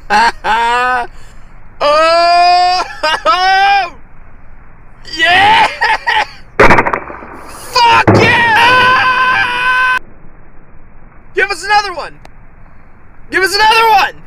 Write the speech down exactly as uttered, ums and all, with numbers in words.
Oh! Yeah! Fuck yeah! Give us another one! Give us another one!